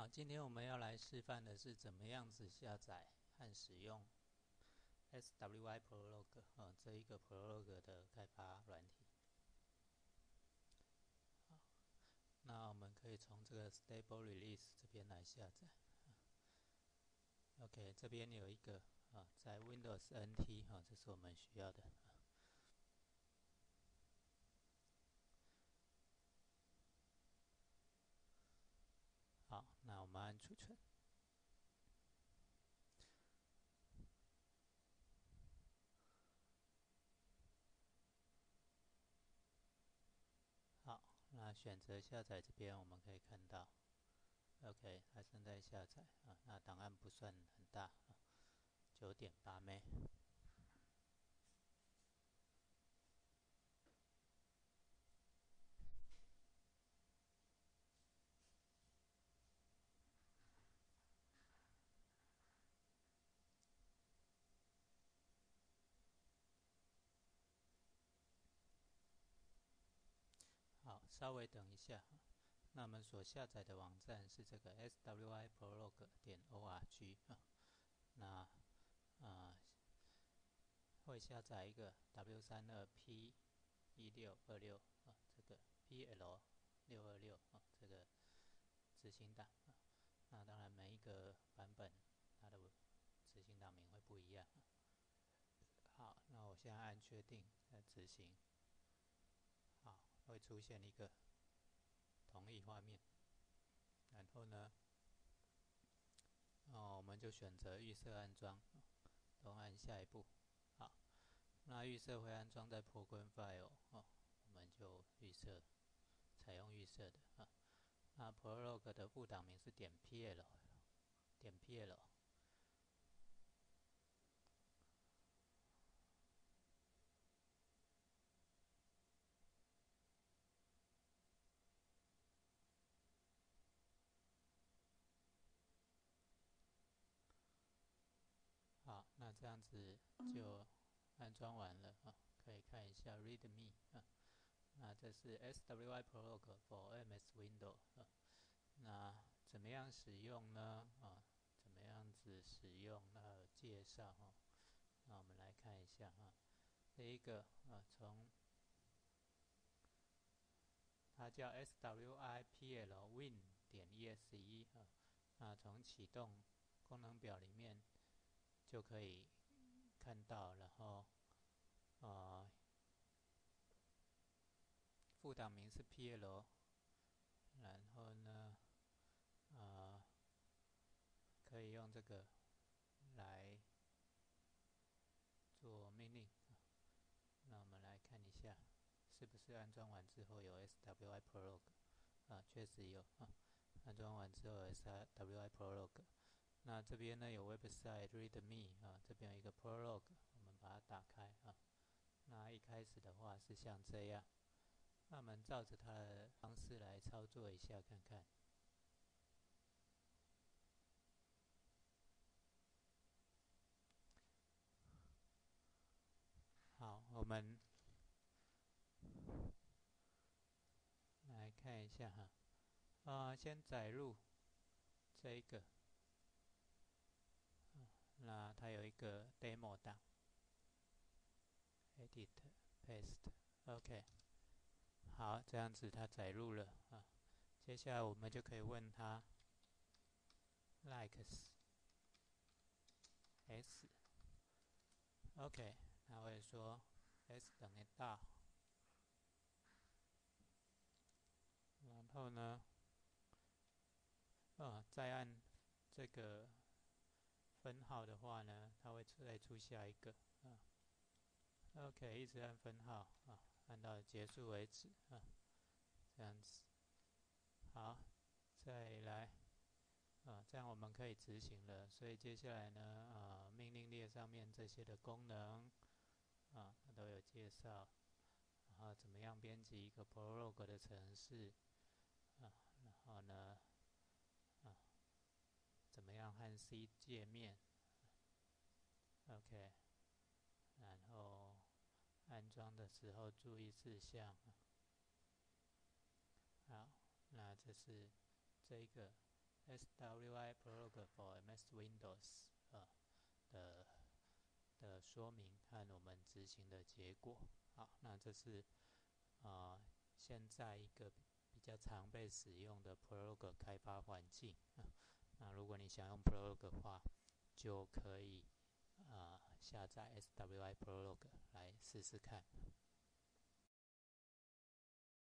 好，今天我们要来示范的是怎么样子下载和使用 SWI Prolog 这一个 Prolog 的开发软体。好，那我们可以从这个 Stable Release 这边来下载。OK， 这边有一个在 Windows NT 这是我们需要的。好，那我们按储存。好，那选择下载这边我们可以看到 ，OK， 它正在下载那档案不算很大9.8 MB。好，稍微等一下。那我们所下载的网站是这个 SWI Prolog .org 那会下载一个 W32P1626 这个 PL626 这个执行档那当然每一个版本它的执行档名会不一样。好，那我现在按确定再执行。好，会出现一个同意画面，然后呢，我们就选择预设安装，都按下一步。好，那预设会安装在 Program File 我们就采用预设的那 Prolog 的副档名是.pl。好，那这样子就安装完了可以看一下 README 那这是 SWI Prolog for MS Windows 那怎么样使用呢怎么样子使用那介绍那我们来看一下第一个从它叫 SWI PL Win.exe 那从启动功能表里面就可以看到，然后副档名是 PL， 然后呢可以用这个来做命令那我们来看一下是不是安装完之后有 SWI Prolog 确实有安装完之后有 SWI Prolog。那这边呢有 website readme 这边有一个 Prolog， 我们把它打开那一开始的话是像这样，那我们照着它的方式来操作一下看看。好，我们来看一下先载入这一个那它有一个 demo 档 edit paste OK。 好，这样子它载入了接下来我们就可以问它 likes s OK， 它会说 s 等于大，然后呢再按这个分号的话呢，它会再出下一个OK， 一直按分号按到结束为止这样子。好，再来这样我们可以执行了。所以接下来呢命令列上面这些的功能它都有介绍，然后怎么样编辑一个 Prolog 的程式然后呢怎么样和 C 界面 OK， 然后安装的时候注意事项好，那这是这一个 SWI Prolog for MS Windows 的说明和我们执行的结果。好，那这是现在一个比较常被使用的 Prolog 开发环境。那如果你想用 Prolog 的话，就可以下载 SWI Prolog 来试试看。